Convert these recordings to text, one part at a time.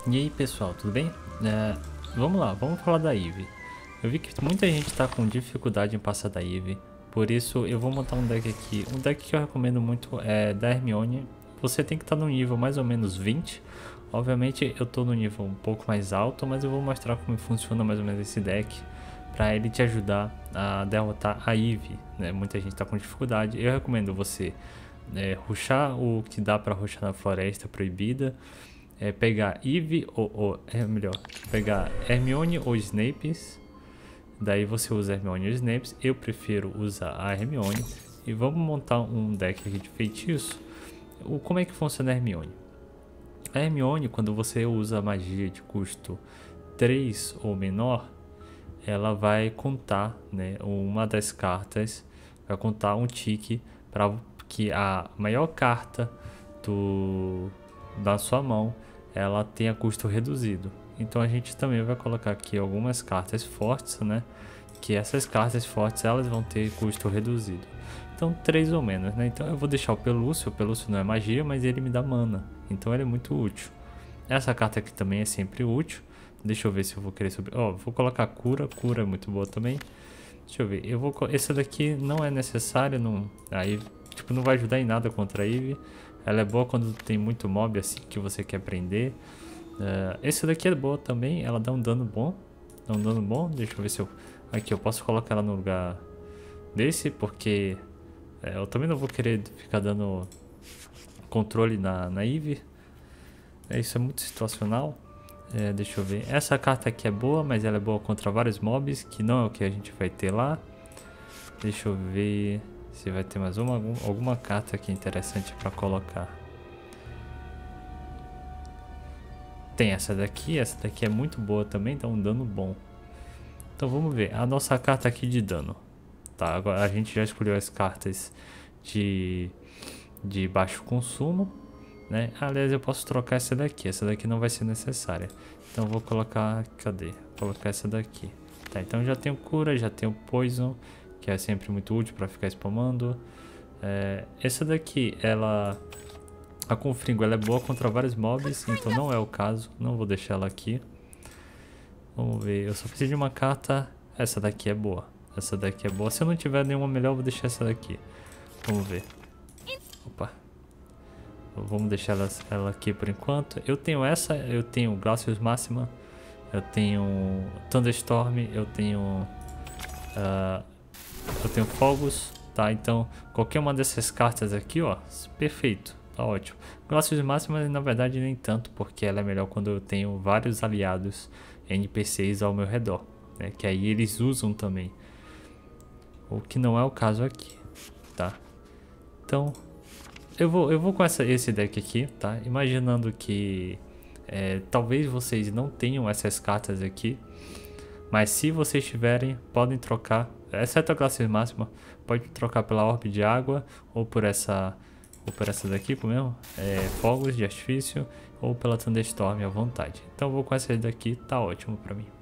E aí pessoal, tudo bem? Vamos lá, vamos falar da Eve. Eu vi que muita gente está com dificuldade em passar da Eve, por isso eu vou montar um deck aqui. Um deck que eu recomendo muito é da Hermione. Você tem que estar no nível mais ou menos 20. Obviamente eu estou no nível um pouco mais alto, mas eu vou mostrar como funciona mais ou menos esse deck para ele te ajudar a derrotar a Eve, né? Muita gente está com dificuldade. Eu recomendo você rushar o que dá para rushar na Floresta Proibida. Pegar Eve ou é melhor, pegar Hermione ou Snapes. Daí você usa Hermione ou Snapes. Eu prefiro usar a Hermione. E vamos montar um deck aqui de feitiço. Como é que funciona a Hermione? A Hermione, quando você usa magia de custo 3 ou menor, ela vai contar, né, uma das cartas, vai contar um tique para que a maior carta da sua mão ela tenha custo reduzido. Então a gente também vai colocar aqui algumas cartas fortes, né? Que essas cartas fortes elas vão ter custo reduzido. Então 3 ou menos, né? Então eu vou deixar o Pelúcio não é magia, mas ele me dá mana. Então ele é muito útil. Essa carta aqui também é sempre útil. Deixa eu ver se eu vou querer subir. Vou colocar cura é muito boa também. Deixa eu ver. Essa daqui não é necessária, não. Aí tipo não vai ajudar em nada contra a Eve. Ela é boa quando tem muito mob assim que você quer prender. Essa daqui é boa também, ela dá um dano bom. Deixa eu ver se eu... Aqui, eu posso colocar ela no lugar desse, porque eu também não vou querer ficar dando controle na Eve. Isso é muito situacional. Deixa eu ver. Essa carta aqui é boa, mas ela é boa contra vários mobs, que não é o que a gente vai ter lá. Deixa eu ver... se vai ter mais alguma carta aqui interessante para colocar. Tem essa daqui é muito boa também, dá um dano bom. Então vamos ver, a nossa carta aqui de dano. Tá, agora a gente já escolheu as cartas de baixo consumo, né? Aliás, eu posso trocar essa daqui não vai ser necessária. Então vou colocar, cadê? Vou colocar essa daqui. Tá, então já tenho cura, já tenho poison, que é sempre muito útil para ficar spamando. Essa daqui, a Confringo, ela é boa contra vários mobs, então não é o caso, não vou deixar ela aqui. Vamos ver, eu só preciso de uma carta. Essa daqui é boa, se eu não tiver nenhuma melhor, eu vou deixar essa daqui. Vamos ver. Opa. Vamos deixar ela aqui por enquanto. Eu tenho Glacius Máxima, eu tenho Thunderstorm, eu tenho Fogos, tá? Então qualquer uma dessas cartas aqui, ó, perfeito, tá ótimo. Glacius Máxima na verdade nem tanto, porque ela é melhor quando eu tenho vários aliados NPCs ao meu redor, né? Que aí eles usam também, o que não é o caso aqui, tá? Então eu vou com esse deck aqui, tá? Imaginando que talvez vocês não tenham essas cartas aqui, mas se vocês tiverem, podem trocar, exceto a Glacius Máxima, pode trocar pela Orbe de Água, ou por essa daqui mesmo, Fogos de Artifício, ou pela Thunderstorm à vontade. Então eu vou com essa daqui, tá ótimo pra mim.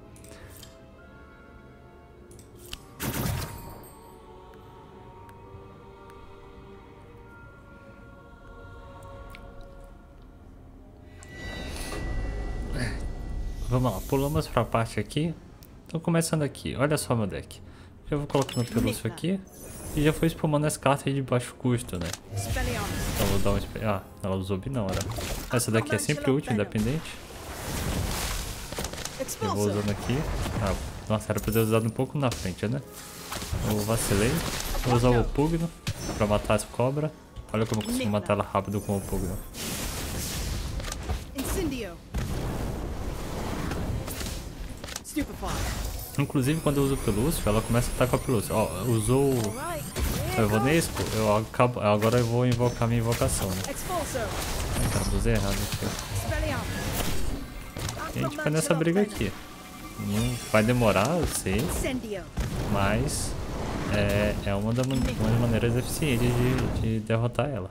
Vamos lá, pulamos pra parte aqui. Então começando aqui, olha só meu deck. Já vou colocando o Pelúcio aqui. E já foi spamando as cartas de baixo custo, né? Então vou dar um... ela usou não, era. Essa daqui é sempre útil, independente. Eu vou usando aqui. Nossa, era pra ter usado um pouco na frente, né? Eu vacilei. Vou usar o Pugno pra matar as cobras. Olha como eu consigo matar ela rápido com o Pugno. Inclusive quando eu uso o Pelúcio, ela começa a atacar o Pelúcio. Usou o Evanesco, agora eu vou invocar minha invocação, né? Caramba, usei errado aqui. E a gente vai nessa briga aqui. Vai demorar, eu sei, mas é uma das maneiras eficientes de derrotar ela.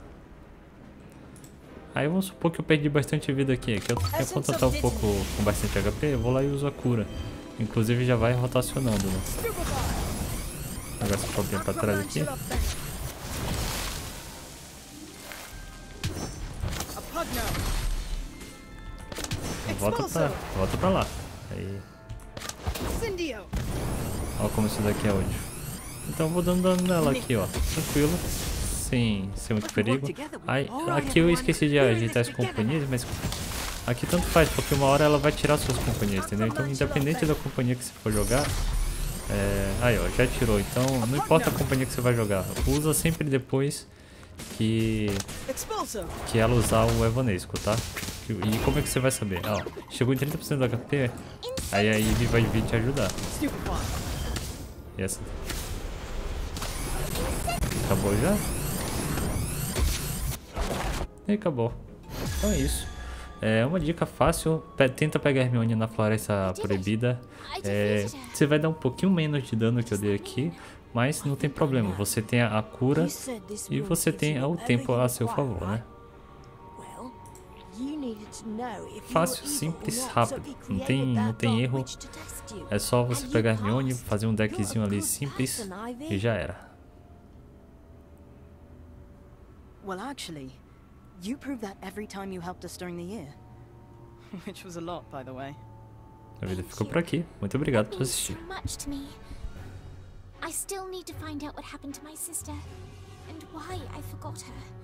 Aí vamos supor que eu perdi bastante vida aqui. Enquanto eu tô um pouco com bastante HP, eu vou lá e uso a cura. Inclusive já vai rotacionando, né? Vou jogar essa cobrinha pra trás aqui. volta pra lá. Aí. Ó como isso daqui é útil. Então eu vou dando dano nela aqui, ó. Tranquilo. Sem muito perigo. Aí, aqui eu esqueci de ajeitar as companhias, mas aqui tanto faz, porque uma hora ela vai tirar suas companhias, entendeu? Então independente da companhia que você for jogar. Aí ó, já tirou. Então não importa a companhia que você vai jogar. Usa sempre depois que ela usar o Evanesco, tá? E como é que você vai saber? Ó, chegou em 30% do HP, aí a Ivy vai vir te ajudar. E essa? Acabou já? E acabou. Então é isso. É uma dica fácil. Tenta pegar a Hermione na Floresta Proibida. Você vai dar um pouquinho menos de dano que eu dei aqui, mas não tem problema. Você tem a cura e você tem o tempo a seu favor, né? Fácil, simples, rápido. Não tem erro. É só você pegar a Hermione, fazer um deckzinho ali simples e já era. Well, actually, you prove that every time you helped us during the year. Which was a lot, by the way. A vida ficou por aqui. Muito obrigado por assistir. I still need to find out what happened to my sister and why I forgot her.